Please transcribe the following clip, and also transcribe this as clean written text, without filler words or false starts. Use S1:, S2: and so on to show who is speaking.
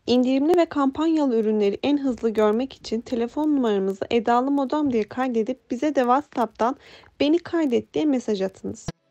S1: İndirimli ve kampanyalı ürünleri en hızlı görmek için telefon numaramızı Edalı Modem diye kaydedip bize de WhatsApp'tan "Beni kaydet" diye mesaj atınız.